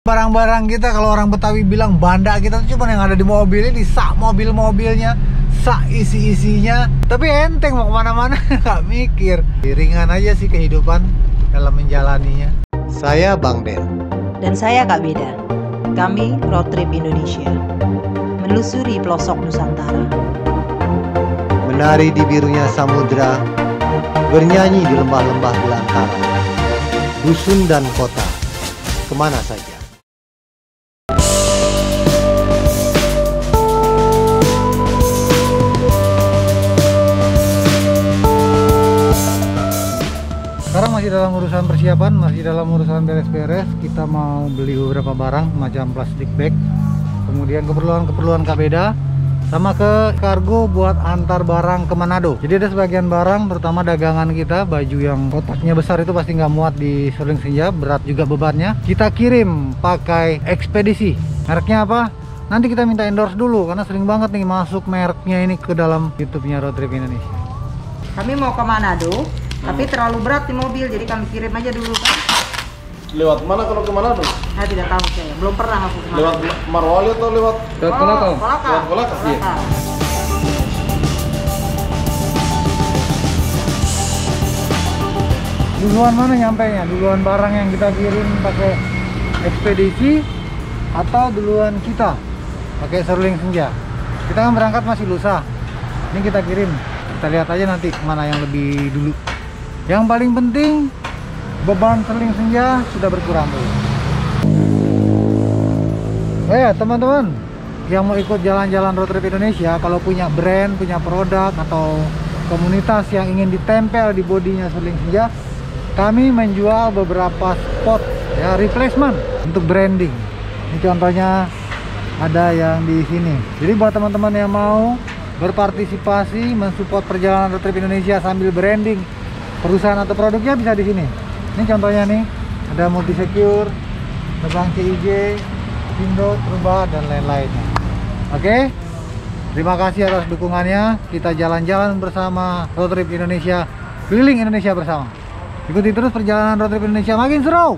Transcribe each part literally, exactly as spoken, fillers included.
Barang-barang kita, kalau orang Betawi bilang banda kita tuh cuma yang ada di mobil ini, sak mobil-mobilnya, sak isi-isinya. Tapi enteng mau kemana-mana nggak mikir. Ringan aja sih kehidupan dalam menjalaninya. Saya Bang Den. Dan saya Kak Beda. Kami Road Trip Indonesia, menelusuri pelosok Nusantara, menari di birunya samudra, bernyanyi di lembah-lembah belantara, dusun dan kota, kemana saja. Sekarang masih dalam urusan persiapan, masih dalam urusan beres-beres. Kita mau beli beberapa barang macam plastik bag, kemudian keperluan-keperluan Kabeda, sama ke kargo buat antar barang ke Manado. Jadi ada sebagian barang, terutama dagangan kita, baju yang kotaknya besar itu pasti nggak muat di Serling Senja, berat juga bebannya. Kita kirim pakai ekspedisi. Mereknya apa? Nanti kita minta endorse dulu, karena sering banget nih masuk mereknya ini ke dalam YouTube-nya Road Trip Indonesia. Kami mau ke Manado, hmm. tapi terlalu berat di mobil, jadi kami kirim aja dulu kan. Lewat mana kalau ke Manado? Saya tidak tahu, saya belum pernah aku ke Manado. Lewat Marwali atau lewat? Lewat Kolaka. Oh, Kolaka. Lewat Kolaka. Iya. Duluan mana nyampenya? Duluan barang yang kita kirim pakai ekspedisi atau duluan kita pakai Serling Senja? Kita kan berangkat masih lusa. Ini kita kirim. Kita lihat aja nanti mana yang lebih dulu. Yang paling penting, beban Serling Senja sudah berkurang dulu. Oh ya teman-teman yang mau ikut jalan-jalan Road Trip Indonesia, kalau punya brand, punya produk atau komunitas yang ingin ditempel di bodinya Serling Senja, kami menjual beberapa spot ya, replacement untuk branding. Ini contohnya ada yang di sini. Jadi buat teman-teman yang mau berpartisipasi mensupport perjalanan Road Trip Indonesia sambil branding perusahaan atau produknya, bisa di sini. Ini contohnya nih, ada multi secure, nebang C I J, Indo, Truba, dan lain-lainnya. Oke, terima kasih atas dukungannya. Kita jalan-jalan bersama Road Trip Indonesia, keliling Indonesia bersama. Ikuti terus perjalanan Road Trip Indonesia makin seru.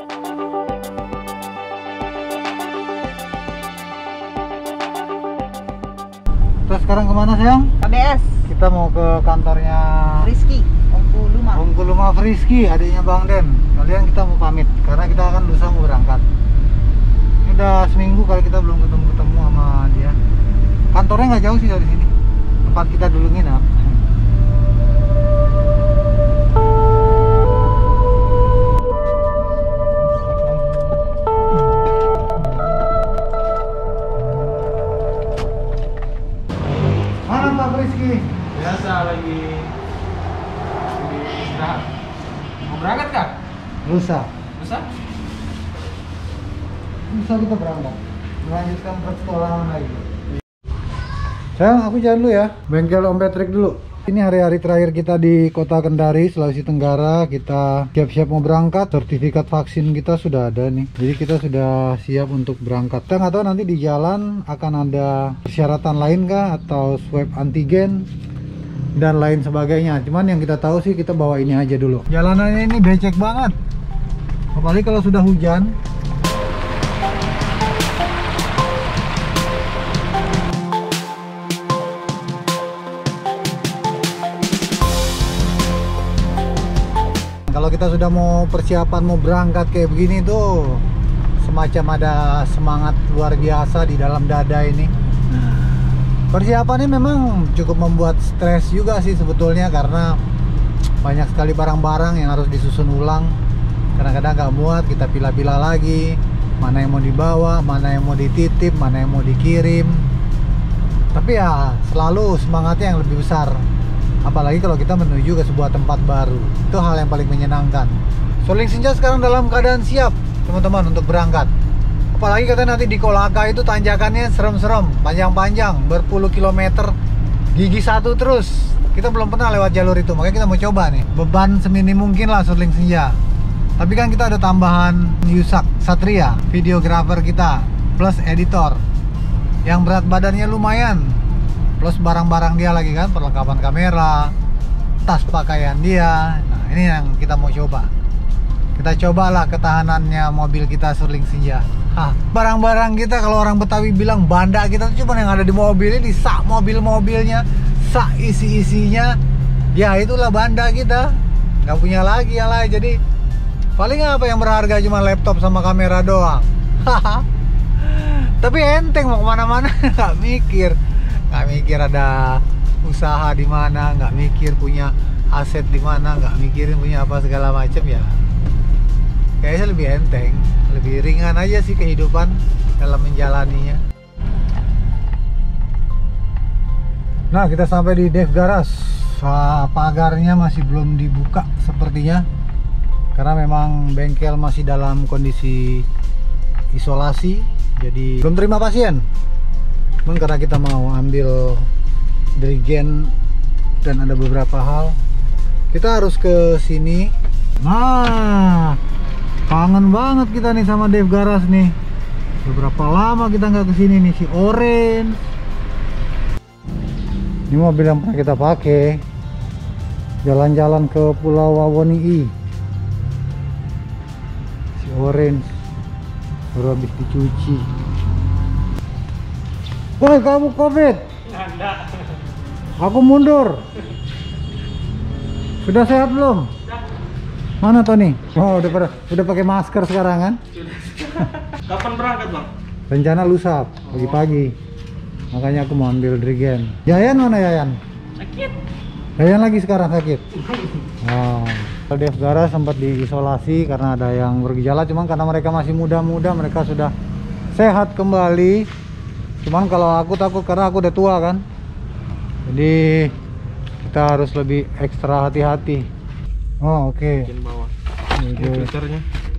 Terus sekarang kemana sayang? K B S. Kita mau ke kantornya Rizky. Ongkuluma. Ongkuluma Rizky, adiknya Bang Den. Kalian kita mau pamit karena kita akan lusa mau berangkat. Ini udah seminggu kali kita belum ketemu-ketemu sama dia. Kantornya nggak jauh sih dari sini, tempat kita dulu nginap. Mana Pak Rizky? Biasa lagi di istirahat. Mau berangkat kah? Lusa. Bisa? Lusa kita berangkat. Melanjutkan persekolahan lagi. Sayang, aku jalan dulu ya. Bengkel Om Patrick dulu. Ini hari-hari terakhir kita di Kota Kendari, Sulawesi Tenggara. Kita siap-siap mau berangkat. Sertifikat vaksin kita sudah ada nih. Jadi kita sudah siap untuk berangkat. Kita nggak tahu nanti di jalan akan ada persyaratan lain kah, atau swab antigen dan lain sebagainya. Cuman yang kita tahu sih kita bawa ini aja dulu. Jalanannya ini becek banget, apalagi kalau sudah hujan. Kalau kita sudah mau persiapan mau berangkat kayak begini tuh semacam ada semangat luar biasa di dalam dada ini. Persiapannya memang cukup membuat stres juga sih sebetulnya, karena banyak sekali barang-barang yang harus disusun ulang. Kadang-kadang nggak muat, kita pilah-pilah lagi mana yang mau dibawa, mana yang mau dititip, mana yang mau dikirim. Tapi ya selalu semangatnya yang lebih besar, apalagi kalau kita menuju ke sebuah tempat baru. Itu hal yang paling menyenangkan. Serling Senja sekarang dalam keadaan siap teman-teman untuk berangkat. Apalagi katanya nanti di Kolaka itu tanjakannya serem-serem, panjang-panjang, berpuluh kilometer, gigi satu terus. Kita belum pernah lewat jalur itu, makanya kita mau coba nih. Beban seminim mungkin lah Serling Senja. Tapi kan kita ada tambahan Yusak Satria, videografer kita, plus editor, yang berat badannya lumayan, plus barang-barang dia lagi kan, perlengkapan kamera, tas pakaian dia. Nah ini yang kita mau coba. Kita cobalah ketahanannya mobil kita Serling Senja. Barang-barang kita kalau orang Betawi bilang banda kita tuh cuma yang ada di mobil ini, sak mobil-mobilnya, sak isi-isinya. Ya itulah banda kita. Nggak punya lagi yang lain. Jadi paling apa yang berharga cuma laptop sama kamera doang. Tapi enteng mau kemana-mana nggak mikir, nggak mikir ada usaha di mana, nggak mikir punya aset di mana, nggak mikirin punya apa segala macam ya. Kayaknya lebih enteng, lebih ringan aja sih kehidupan dalam menjalaninya. Nah, kita sampai di Dev Garage. Pagarnya masih belum dibuka sepertinya, karena memang bengkel masih dalam kondisi isolasi, jadi belum terima pasien. Cuman karena kita mau ambil dirigen dan ada beberapa hal, kita harus ke sini. Nah, kangen banget kita nih sama Dev Garage nih. Beberapa lama kita nggak kesini nih, si Orange. Ini mobil yang pernah kita pakai jalan-jalan ke Pulau Wawoni. Si Orange baru habis dicuci. Woi, kamu COVID? Nggak. Aku mundur. Sudah sehat belum? Mana Tony? Oh, udah pada udah pakai masker sekarang kan? Kapan berangkat, Bang? Rencana lusa pagi-pagi. Makanya aku mau ambil dirigen. Yayan mana Yayan? Sakit. Yayan lagi sekarang sakit. Oh. Dev Garage sempat diisolasi karena ada yang bergejala, cuman karena mereka masih muda-muda, mereka sudah sehat kembali. Cuman kalau aku takut karena aku udah tua kan. Jadi kita harus lebih ekstra hati-hati. Oh, oke. Okay. Bikin bawah. Okay. Filternya.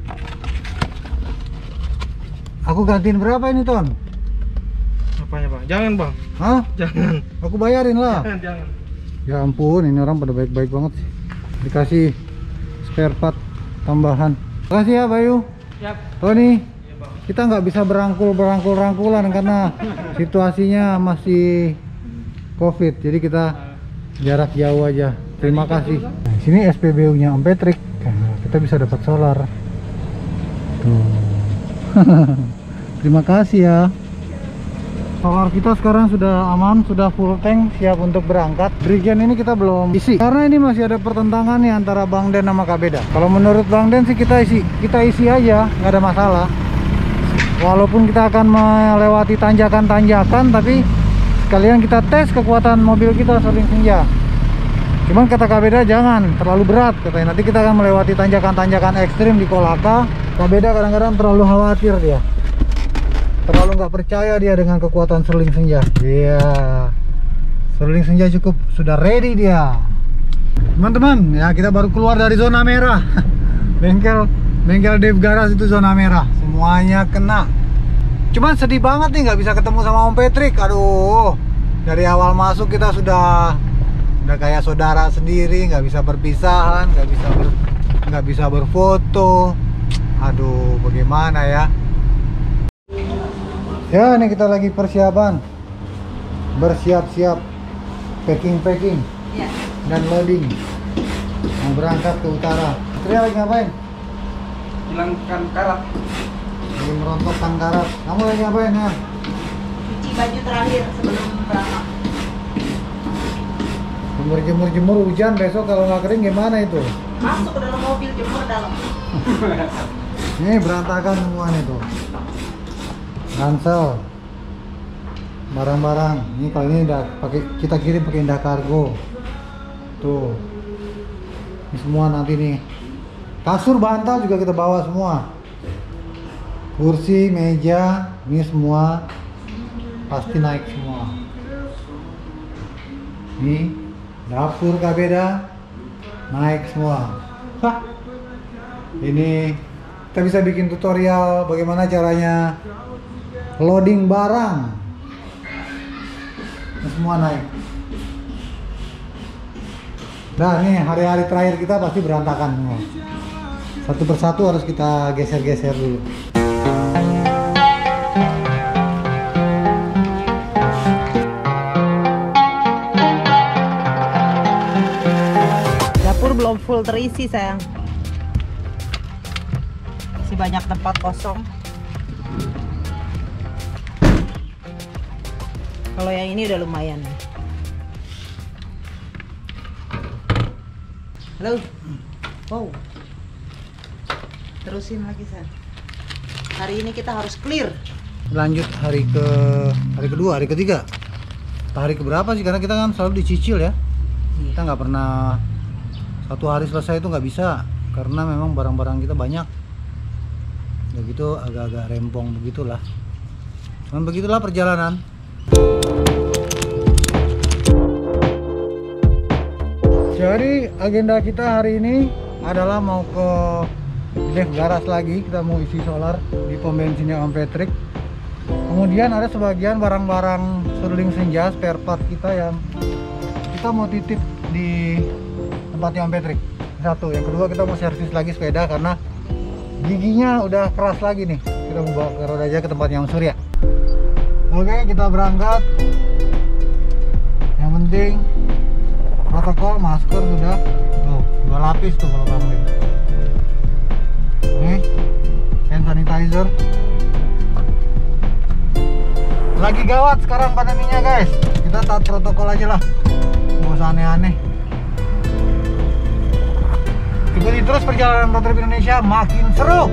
Aku gantiin berapa ini, Ton? Apanya, Bang? Jangan, Bang. Hah? Jangan. Aku bayarin lah. Jangan, jangan. Ya ampun, ini orang pada baik-baik banget sih. Dikasih spare part tambahan. Makasih ya Bayu. Siap. Tony, Iya, Bang. kita nggak bisa berangkul-berangkul-rangkulan karena situasinya masih COVID. Jadi kita jarak jauh aja. Terima kasih. Nah, sini S P B U-nya Om Patrick. Nah, kita bisa dapat solar. Tuh. Terima kasih ya. Solar kita sekarang sudah aman, sudah full tank, siap untuk berangkat. Dirigen ini kita belum isi karena ini masih ada pertentangan nih antara Bang Den sama Kabeda. Kalau menurut Bang Den sih kita isi, kita isi aja, nggak ada masalah. Walaupun kita akan melewati tanjakan-tanjakan, tapi sekalian kita tes kekuatan mobil kita seling senja. Cuman kata Kabeda jangan terlalu berat, katanya nanti kita akan melewati tanjakan-tanjakan ekstrim di Kolaka. Kabeda kadang-kadang terlalu khawatir dia. Terlalu nggak percaya dia dengan kekuatan seling senja. Iya, seling senja cukup sudah ready dia. Teman-teman, ya kita baru keluar dari zona merah. Bengkel bengkel Dev Garage itu zona merah, semuanya kena. Cuman sedih banget nih nggak bisa ketemu sama Om Patrick. Aduh, dari awal masuk kita sudah udah kayak saudara sendiri, nggak bisa berpisahan, nggak bisa ber, nggak bisa berfoto. Aduh, bagaimana ya? Ya, ini kita lagi persiapan, bersiap-siap, packing-packing, Ya. dan loading. Mau berangkat ke utara. Istri lagi ngapain? Hilangkan karat. Lagi merontokkan karat. Kamu lagi ngapain ya? Cuci baju terakhir sebelum berangkat. Jemur-jemur-jemur, hujan besok kalau nggak kering gimana itu? Masuk ke dalam mobil, jemur dalam. Ini berantakan semua nih tuh. Ransel, barang-barang. Ini kalau ini udah pakai kita kirim pakai Indah Kargo. Tuh, ini semua nanti nih. Kasur, bantal juga kita bawa semua. Kursi, meja, ini semua pasti naik semua. Ini dapur Kabeda naik semua. Hah. Ini kita bisa bikin tutorial bagaimana caranya loading barang. Ini semua naik. Nah, ini hari-hari terakhir kita pasti berantakan semua. Satu persatu harus kita geser-geser dulu. Dapur belum full terisi sayang. Masih banyak tempat kosong. Kalau yang ini udah lumayan. Halo. Wow. Terusin lagi, San. Hari ini kita harus clear. Lanjut hari ke hari kedua, hari ketiga. Hari keberapa sih? Karena kita kan selalu dicicil ya. Kita nggak pernah satu hari selesai itu nggak bisa, karena memang barang-barang kita banyak. Ya gitu, agak-agak rempong begitulah. Cuman begitulah perjalanan. Jadi agenda kita hari ini adalah mau ke Dev Garas lagi. Kita mau isi solar di pom bensinnya Om Patrick. Kemudian ada sebagian barang-barang seruling senja, spare part kita yang kita mau titip di tempatnya Om Patrick. Satu, yang kedua kita mau servis lagi sepeda karena giginya udah keras lagi nih. Kita mau bawa ke roda aja ke tempatnya Om Surya. Oke, kita berangkat. Yang penting protokol, masker sudah. Tuh, dua lapis tuh kalau kamu lihat. Nih, hand sanitizer. Lagi gawat sekarang pandeminya, guys. Kita taat protokol aja lah. Nggak usah aneh-aneh. Ikuti terus perjalanan Road Trip Indonesia, makin seru.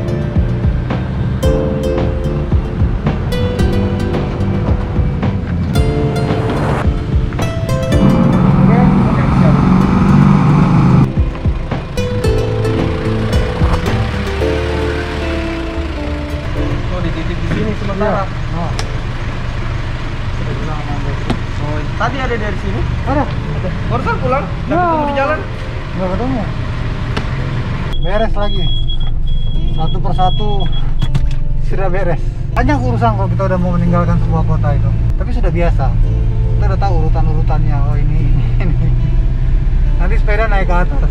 Oh, dititip di sini sementara. Oh. Sudah bilang sama Om Patrick. Oh, tadi ada dari sini. Ada. Ada. Barusan pulang. Ya. Tapi ketemu di jalan. Nggak ketemu. Beres lagi. Satu persatu sudah beres. Banyak urusan kalau kita udah mau meninggalkan sebuah kota itu. Tapi sudah biasa. Kita udah tahu urutan-urutannya. Oh ini, ini, ini. Nanti sepeda naik ke atas.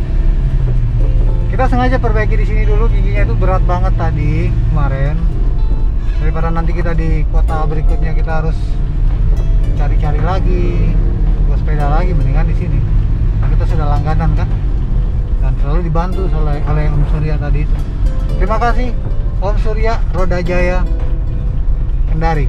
Kita sengaja perbaiki di sini dulu. Giginya itu berat banget tadi kemarin. Daripada nanti kita di kota berikutnya kita harus cari-cari lagi, buat sepeda lagi, mendingan di sini. Nah, kita sudah langganan kan, dan selalu dibantu oleh oleh Om Surya tadi itu. Terima kasih Om Surya, Roda Jaya, Kendari.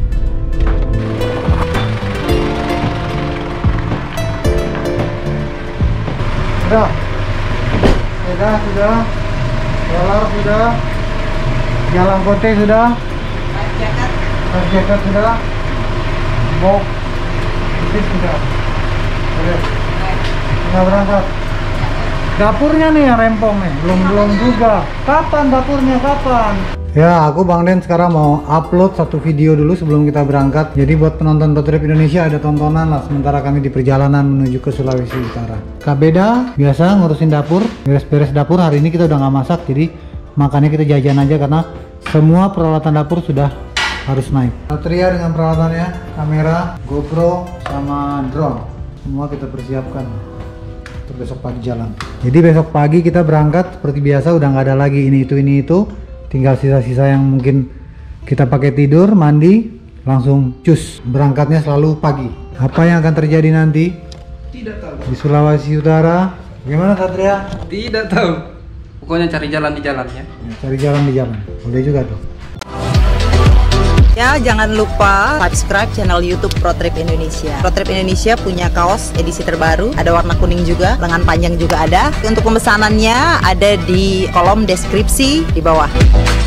Sudah, sepeda sudah, solar sudah, jalan kote sudah, tas jaket sudah, box itu sudah. Oke, kita berangkat. Dapurnya nih yang rempong nih, belum belum juga. Kapan dapurnya, kapan? Ya, aku Bang Den sekarang mau upload satu video dulu sebelum kita berangkat. Jadi buat penonton Road Trip Indonesia ada tontonan lah sementara kami di perjalanan menuju ke Sulawesi Utara. Kabeda biasa ngurusin dapur, beres-beres dapur. Hari ini kita udah nggak masak, jadi makannya kita jajan aja karena semua peralatan dapur sudah harus naik. Satria dengan peralatannya, kamera, GoPro, sama drone. Semua kita persiapkan untuk besok pagi jalan. Jadi besok pagi kita berangkat seperti biasa, udah nggak ada lagi ini itu ini itu. Tinggal sisa-sisa yang mungkin kita pakai tidur, mandi, langsung cus. Berangkatnya selalu pagi. Apa yang akan terjadi nanti Tidak tahu. di Sulawesi Utara? Gimana Satria? Tidak tahu. Pokoknya cari jalan di jalan ya. Ya, cari jalan di jalan. Udah juga tuh. Ya, jangan lupa subscribe channel YouTube Road Trip Indonesia. Road Trip Indonesia punya kaos edisi terbaru, ada warna kuning juga, lengan panjang juga ada. Untuk pemesanannya ada di kolom deskripsi di bawah.